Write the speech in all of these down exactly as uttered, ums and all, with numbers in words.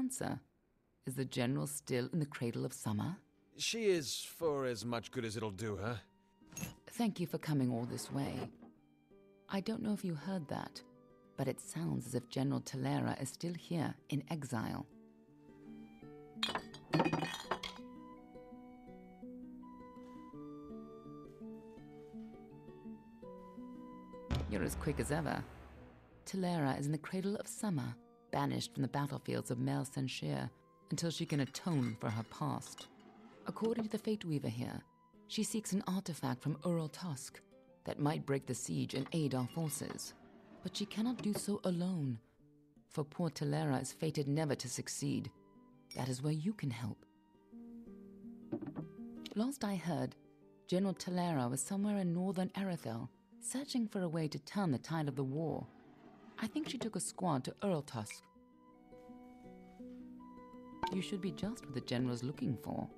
answer. Is the General still in the cradle of summer? She is for as much good as it'll do her. Thank you for coming all this way. I don't know if you heard that, but it sounds as if General Talera is still here in exile. You're as quick as ever. Talera is in the cradle of summer, banished from the battlefields of Mel Senshir until she can atone for her past. According to the Fate Weaver here, she seeks an artifact from Ural Tusk that might break the siege and aid our forces. But she cannot do so alone, for poor Talera is fated never to succeed. That is where you can help. Last I heard, General Talera was somewhere in northern Arethel, searching for a way to turn the tide of the war. I think she took a squad to Ural Tusk. You should be just what the General's looking for.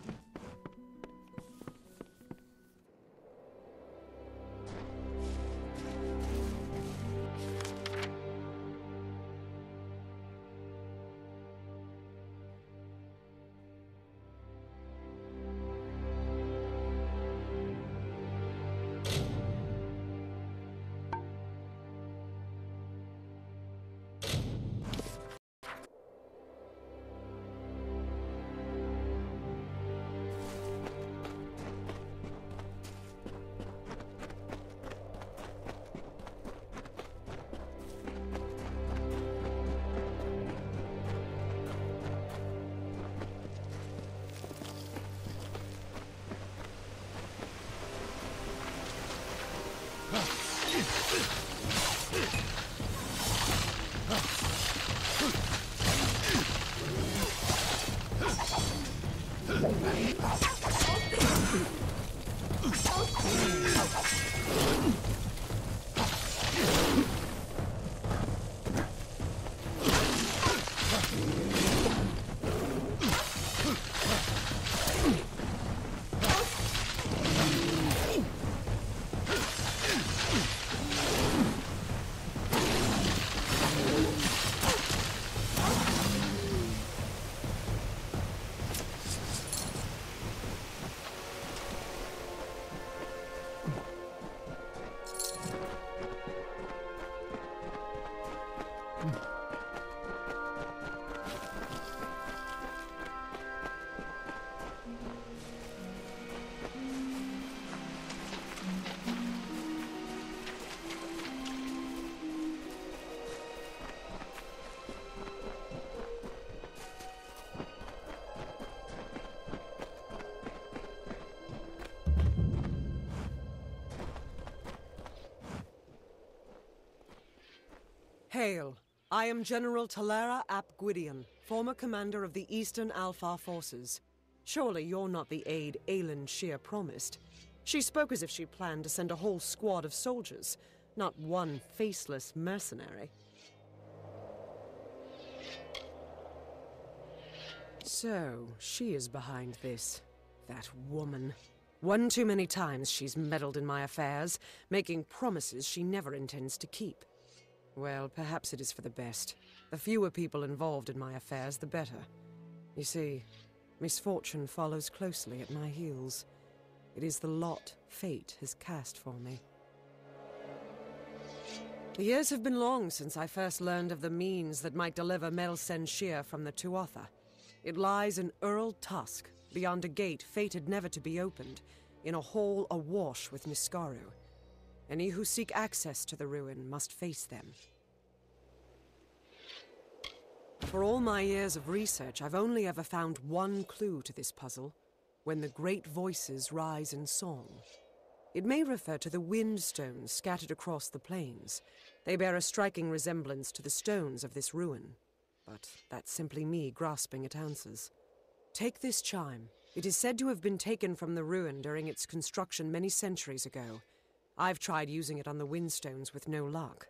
Hail. I am General Talera ap Gwydion, former commander of the Eastern Alfar forces. Surely you're not the aide Aelin Shear promised. She spoke as if she planned to send a whole squad of soldiers, not one faceless mercenary. So, she is behind this. That woman. One too many times she's meddled in my affairs, making promises she never intends to keep. Well, perhaps it is for the best. The fewer people involved in my affairs, the better. You see, misfortune follows closely at my heels. It is the lot fate has cast for me. The years have been long since I first learned of the means that might deliver Mel Senshir from the Tuatha. It lies in Ural Tusk, beyond a gate fated never to be opened, in a hall awash with Niskaru. Any who seek access to the ruin must face them. For all my years of research, I've only ever found one clue to this puzzle: when the great voices rise in song. It may refer to the wind stones scattered across the plains. They bear a striking resemblance to the stones of this ruin. But that's simply me grasping at answers. Take this chime. It is said to have been taken from the ruin during its construction many centuries ago. I've tried using it on the windstones with no luck.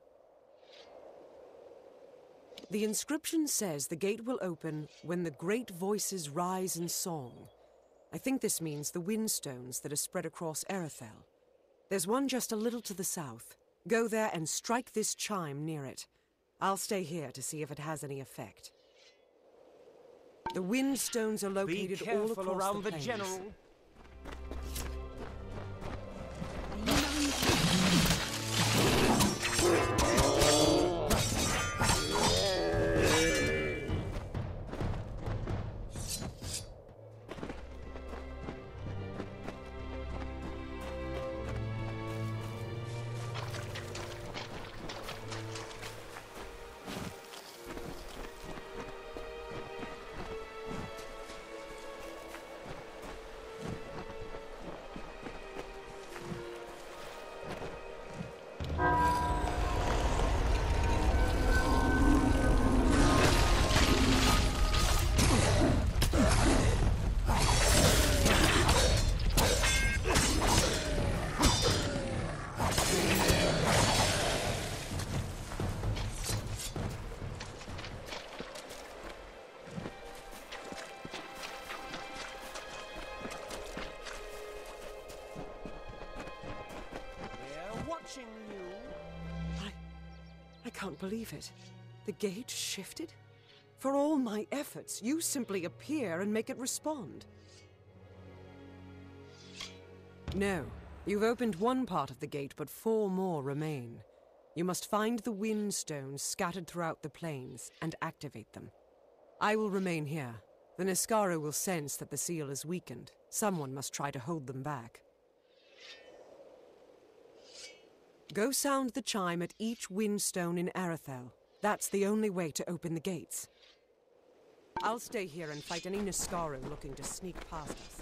The inscription says the gate will open when the great voices rise in song. I think this means the windstones that are spread across Arethel. There's one just a little to the south. Go there and strike this chime near it. I'll stay here to see if it has any effect. The Windstones are Be located all careful across around the the plains. general. Watching you. I... I can't believe it. The gate shifted? For all my efforts, you simply appear and make it respond. No. You've opened one part of the gate, but four more remain. You must find the Windstones scattered throughout the plains and activate them. I will remain here. The Niskara will sense that the seal is weakened. Someone must try to hold them back. Go sound the chime at each Windstone in Arethel. That's the only way to open the gates. I'll stay here and fight any Niskara looking to sneak past us.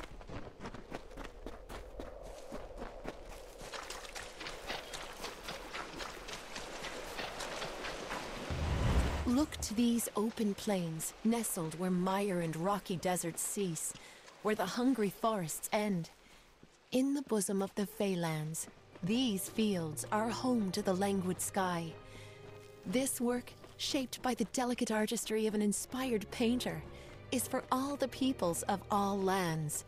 Look to these open plains, nestled where mire and rocky deserts cease, where the hungry forests end. In the bosom of the Feylands, these fields are home to the languid sky. This work, shaped by the delicate artistry of an inspired painter, is for all the peoples of all lands.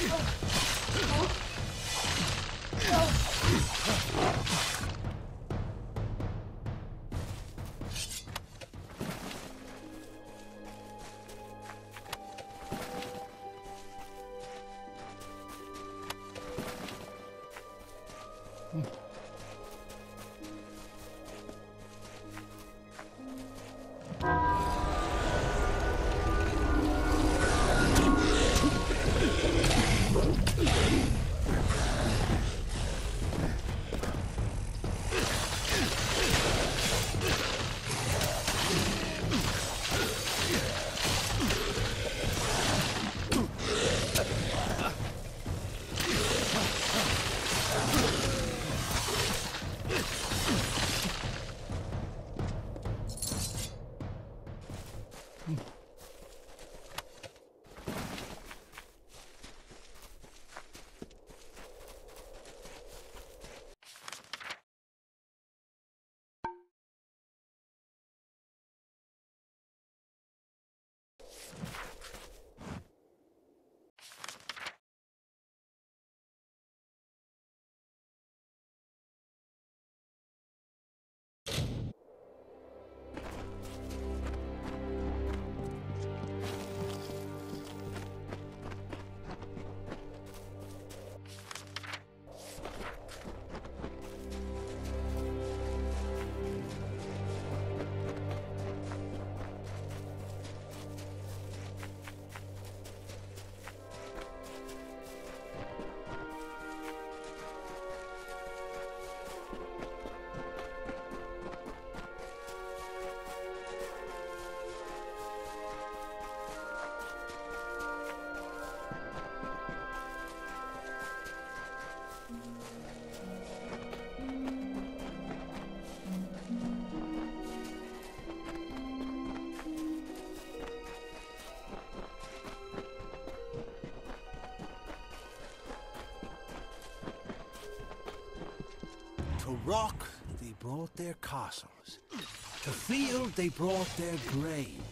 To rock, they brought their castles. To field, they brought their grain.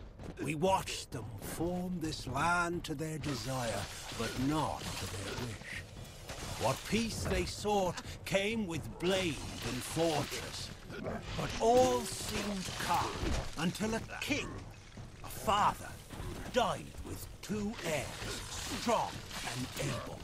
We watched them form this land to their desire, but not to their wish. What peace they sought came with blade and fortress. But all seemed calm until a king, a father, died with two heirs, strong and able.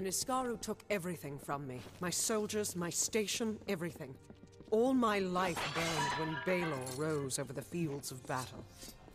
Niskaru took everything from me. My soldiers, my station, everything. All my life burned when Baelor rose over the fields of battle.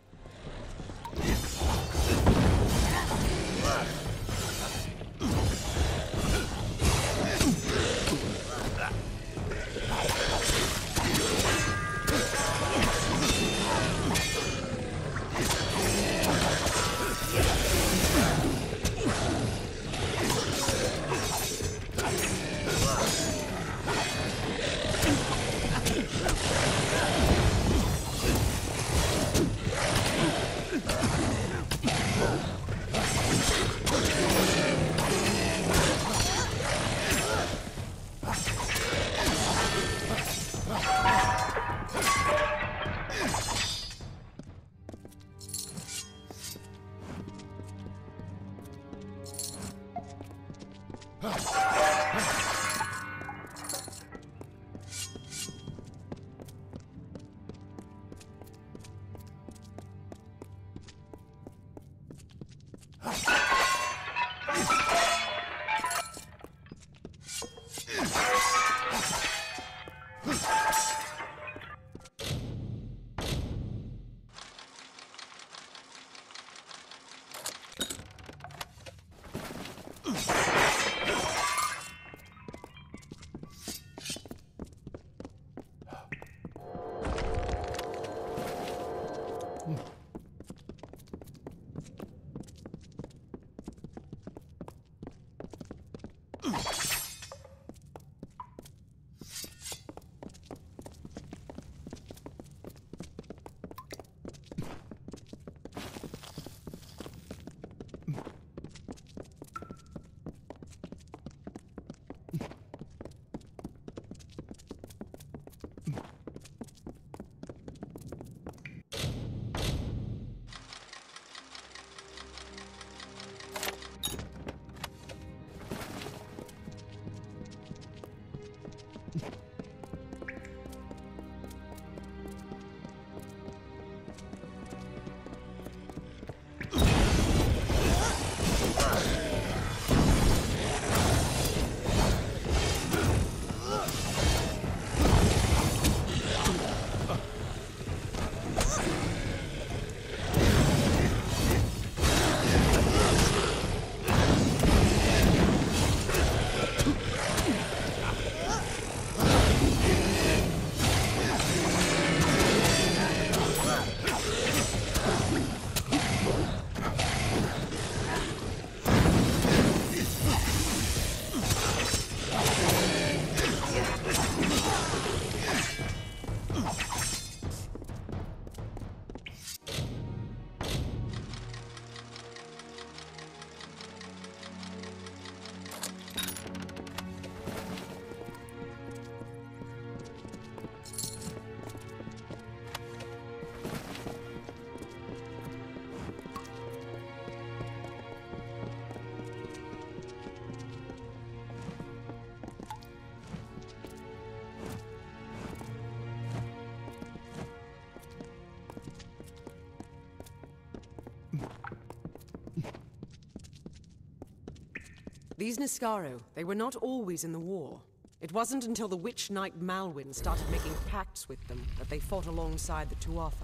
These Niskaru, they were not always in the war. It wasn't until the Witch Knight Malwyn started making pacts with them that they fought alongside the Tuatha.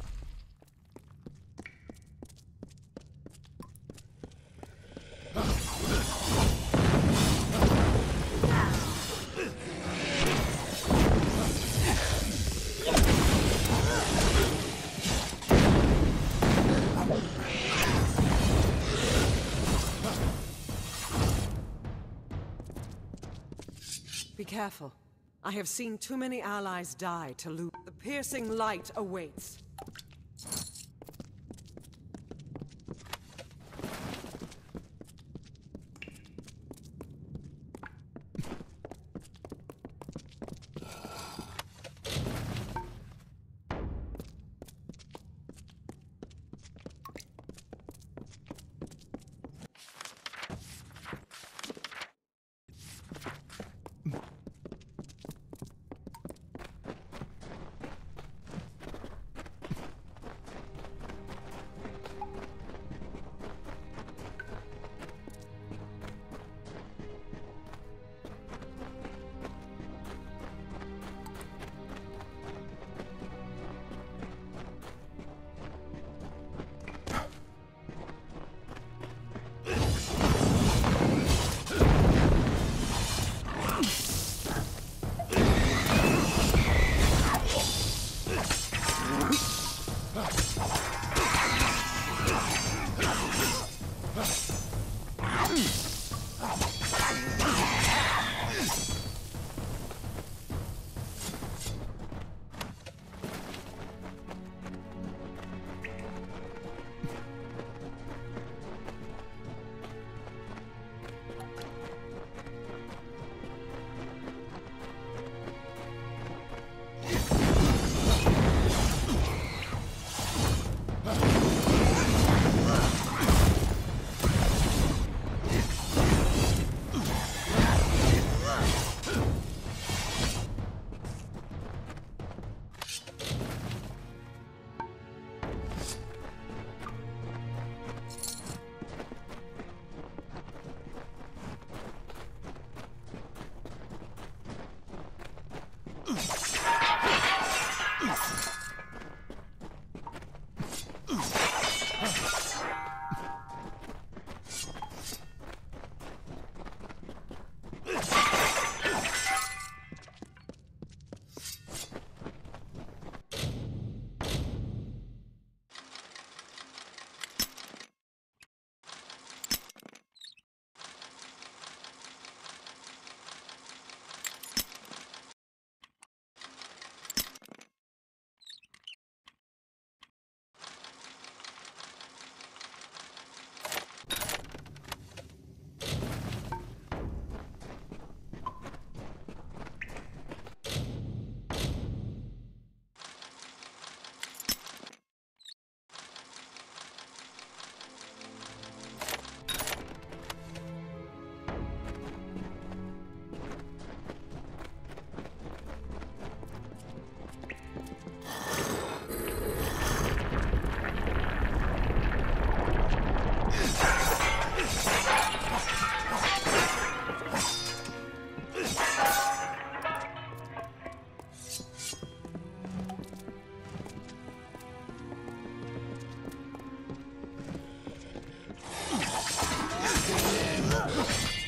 Be careful. I have seen too many allies die to lose. The piercing light awaits.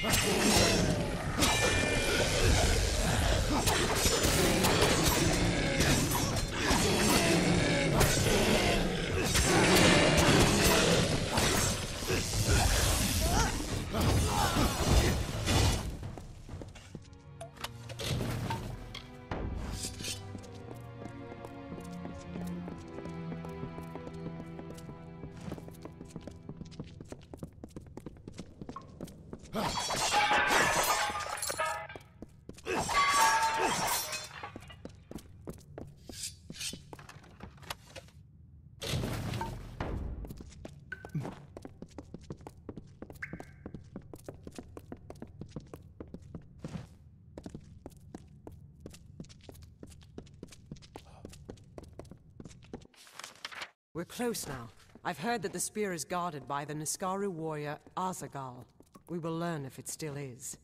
We're close now. I've heard that the spear is guarded by the Niskaru warrior Azagal. We will learn if it still is.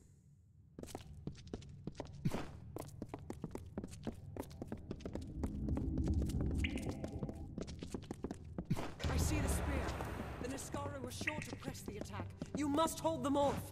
I see the spear. The Niskaru were sure to press the attack. You must hold them off.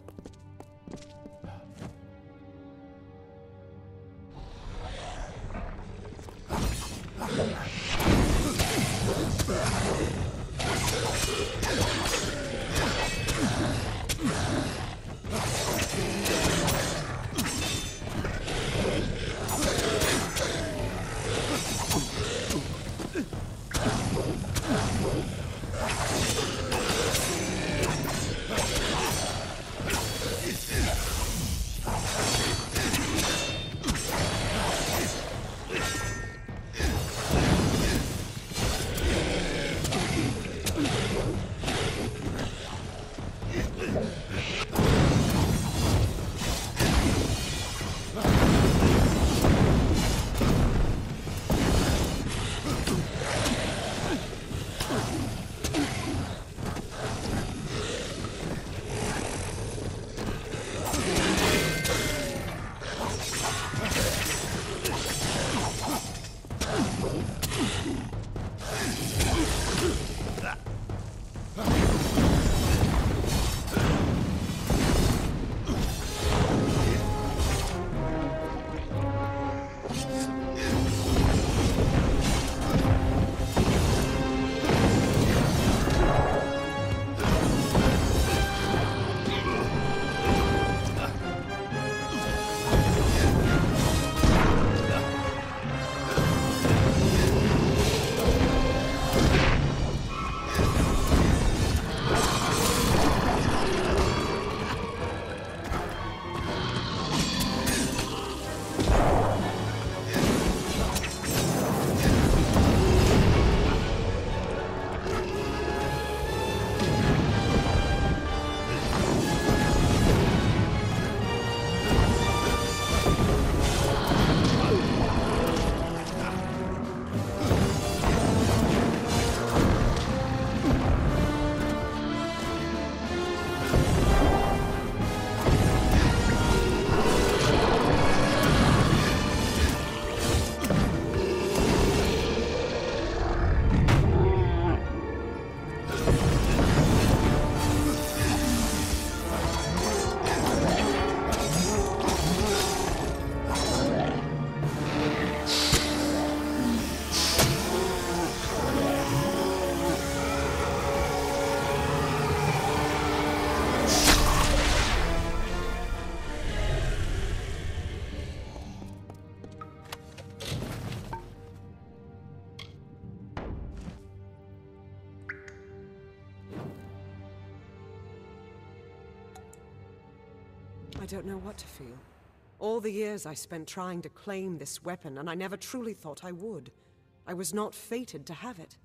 I don't know what to feel. All the years I spent trying to claim this weapon, and I never truly thought I would. I was not fated to have it.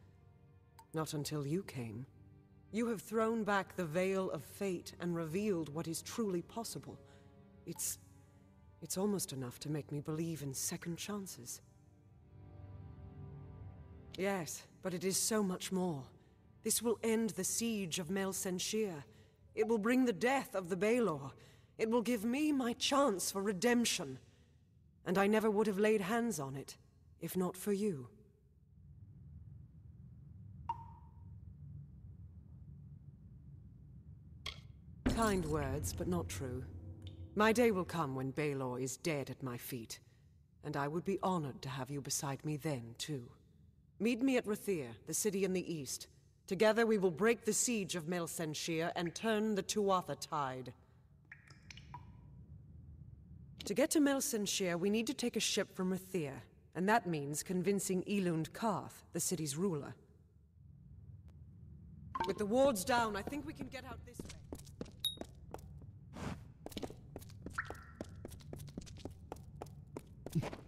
Not until you came. You have thrown back the veil of fate and revealed what is truly possible. It's... it's almost enough to make me believe in second chances. Yes, but it is so much more. This will end the siege of Mel Senshir. It will bring the death of the Baelor. It will give me my chance for redemption. And I never would have laid hands on it, if not for you. Kind words, but not true. My day will come when Baelor is dead at my feet, and I would be honored to have you beside me then, too. Meet me at Rathir, the city in the east. Together we will break the siege of Melsenshir and turn the Tuatha tide. To get to Melsenshir, we need to take a ship from Rathir, and that means convincing Elund Karth, the city's ruler. With the wards down, I think we can get out this way.